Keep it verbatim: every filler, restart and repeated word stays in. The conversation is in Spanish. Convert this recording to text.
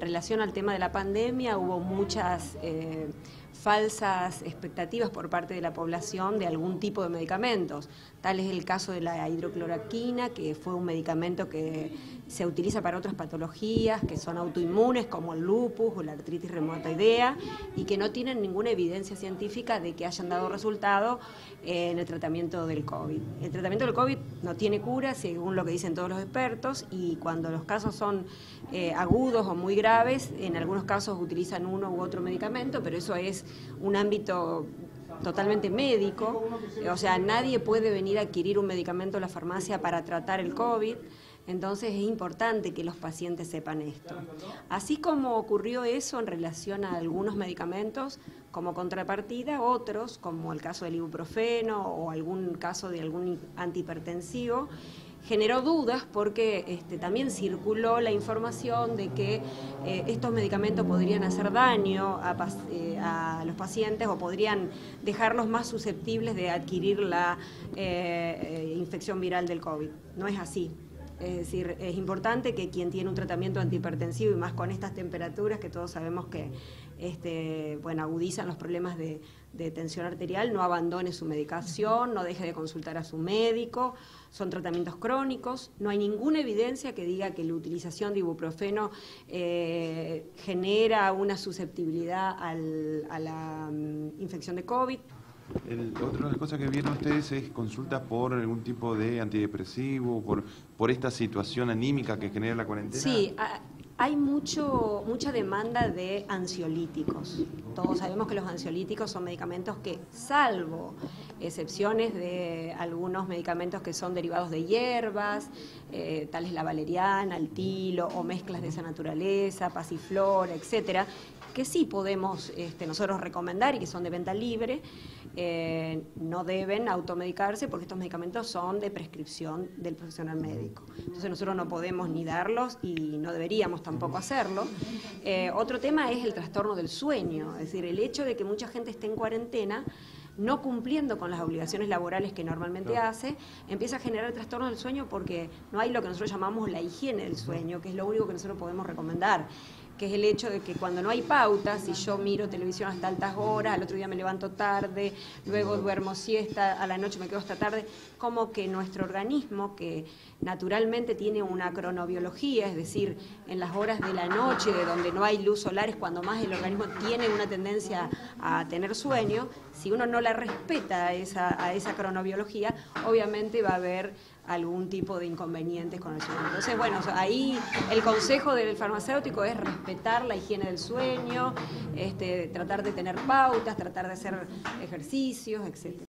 en relación al tema de la pandemia hubo muchas eh, falsas expectativas por parte de la población de algún tipo de medicamentos. Tal es el caso de la hidrocloroquina, que fue un medicamento que se utiliza para otras patologías que son autoinmunes, como el lupus o la artritis reumatoidea, y que no tienen ninguna evidencia científica de que hayan dado resultado en el tratamiento del COVID. El tratamiento del COVID no tiene cura, según lo que dicen todos los expertos, y cuando los casos son eh, agudos o muy graves, en algunos casos utilizan uno u otro medicamento, pero eso es un ámbito totalmente médico, o sea, nadie puede venir a adquirir un medicamento en la farmacia para tratar el COVID. Entonces es importante que los pacientes sepan esto. Así como ocurrió eso en relación a algunos medicamentos, como contrapartida, otros, como el caso del ibuprofeno o algún caso de algún antihipertensivo, generó dudas porque este, también circuló la información de que eh, estos medicamentos podrían hacer daño a, eh, a los pacientes o podrían dejarlos más susceptibles de adquirir la eh, eh, infección viral del COVID. No es así. Es decir, es importante que quien tiene un tratamiento antihipertensivo, y más con estas temperaturas que todos sabemos que este, bueno, agudizan los problemas de, de tensión arterial, no abandone su medicación, no deje de consultar a su médico. Son tratamientos crónicos, no hay ninguna evidencia que diga que la utilización de ibuprofeno eh, genera una susceptibilidad al, a la um, infección de COVID. El, otra de las cosas que vieron ustedes es consultas por algún tipo de antidepresivo, por, por esta situación anímica que genera la cuarentena. Sí, a, hay mucho, mucha demanda de ansiolíticos. Todos sabemos que los ansiolíticos son medicamentos que, salvo excepciones de algunos medicamentos que son derivados de hierbas, eh, tales la valeriana, el tilo o mezclas de esa naturaleza, pasiflora, etcétera, que sí podemos este, nosotros recomendar y que son de venta libre, eh, no deben automedicarse porque estos medicamentos son de prescripción del profesional médico. Entonces nosotros no podemos ni darlos y no deberíamos tampoco hacerlo. Eh, otro tema es el trastorno del sueño, es decir, el hecho de que mucha gente esté en cuarentena no cumpliendo con las obligaciones laborales que normalmente hace, empieza a generar trastorno del sueño porque no hay lo que nosotros llamamos la higiene del sueño, que es lo único que nosotros podemos recomendar, que es el hecho de que cuando no hay pautas, si yo miro televisión hasta altas horas, al otro día me levanto tarde, luego duermo siesta, a la noche me quedo hasta tarde, como que nuestro organismo, que naturalmente tiene una cronobiología, es decir, en las horas de la noche, de donde no hay luz solar, es cuando más el organismo tiene una tendencia a tener sueño. Si uno no la respeta a esa, a esa cronobiología, obviamente va a haber algún tipo de inconvenientes con el sueño. Entonces, bueno, ahí el consejo del farmacéutico es respetar la higiene del sueño, este, tratar de tener pautas, tratar de hacer ejercicios, etcétera.